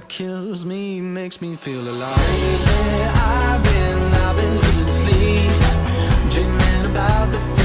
kills me, makes me feel alive. Lately I've been losing sleep, dreaming about the